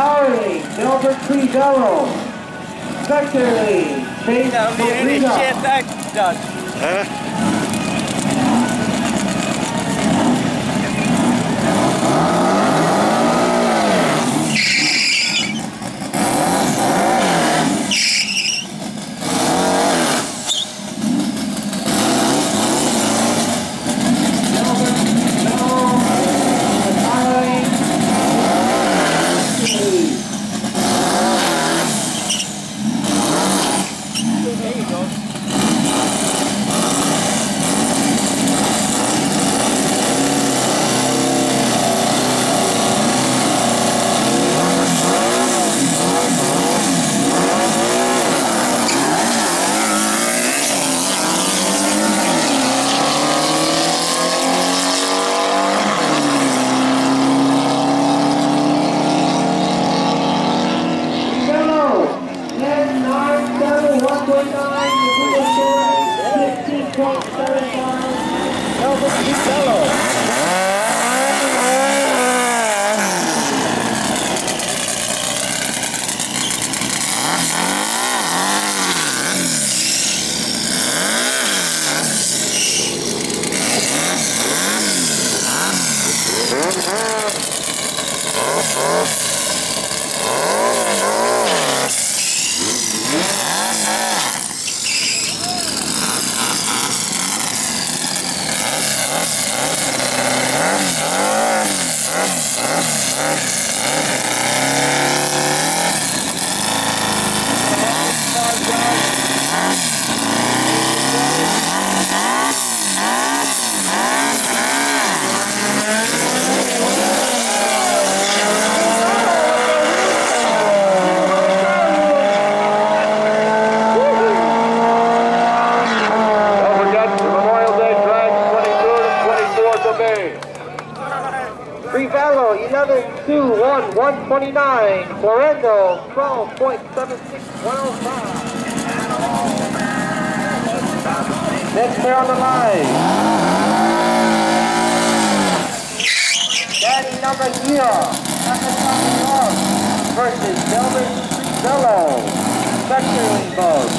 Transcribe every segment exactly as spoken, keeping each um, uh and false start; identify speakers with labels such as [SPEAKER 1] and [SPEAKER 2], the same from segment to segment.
[SPEAKER 1] Empowering, Delbert Crivello. Secondly, Chase
[SPEAKER 2] That'll be any
[SPEAKER 1] Molina.
[SPEAKER 2] shit that does.
[SPEAKER 3] Huh?
[SPEAKER 2] There you go.
[SPEAKER 1] Crivello, eleven two one one twenty-nine. Florendo, twelve point seven six one oh five. Next pair on the line. Danny number zero, Nakasaki North versus Delbert Crivello. Secondly vote.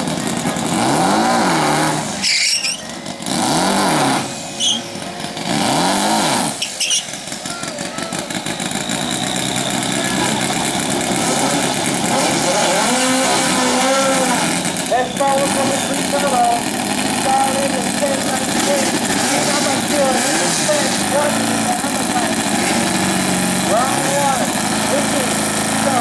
[SPEAKER 1] Let's follow from the Crivello. Solid and ten ninety-eight. Number two, ten one in the undercut. Round one. This is go.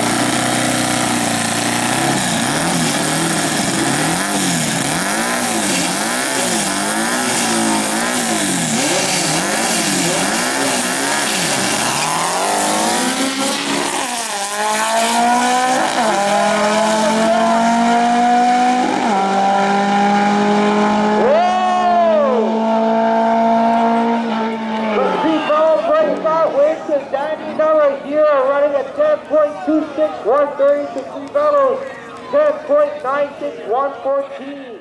[SPEAKER 1] Danny number zero running at ten point two six one thirty to Crivello's ten point nine six one fourteen.